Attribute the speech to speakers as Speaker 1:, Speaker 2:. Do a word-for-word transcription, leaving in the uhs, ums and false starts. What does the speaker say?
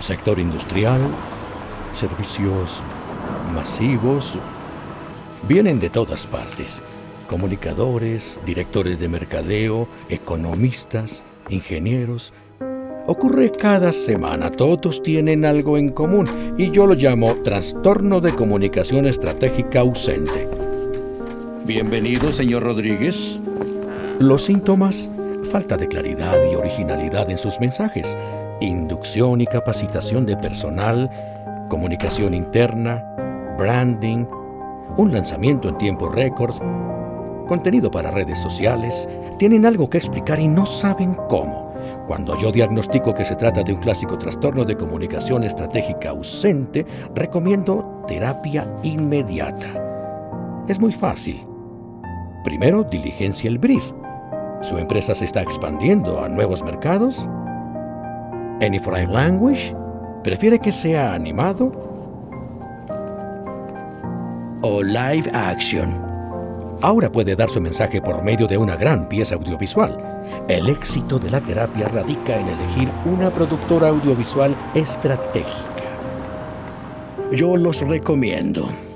Speaker 1: sector industrial, servicios masivos. Vienen de todas partes. Comunicadores, directores de mercadeo, economistas, ingenieros. Ocurre cada semana, todos tienen algo en común y yo lo llamo trastorno de comunicación estratégica ausente. Bienvenido, señor Rodríguez. Los síntomas: falta de claridad y originalidad en sus mensajes, inducción y capacitación de personal, comunicación interna, branding, un lanzamiento en tiempo récord, contenido para redes sociales. Tienen algo que explicar y no saben cómo. Cuando yo diagnostico que se trata de un clásico trastorno de comunicación estratégica ausente, recomiendo terapia inmediata. Es muy fácil. Primero, diligencia el brief. ¿Su empresa se está expandiendo a nuevos mercados? ¿Any foreign language? ¿Prefiere que sea animado? ¿O live action? Ahora puede dar su mensaje por medio de una gran pieza audiovisual. El éxito de la terapia radica en elegir una productora audiovisual estratégica. Yo los recomiendo.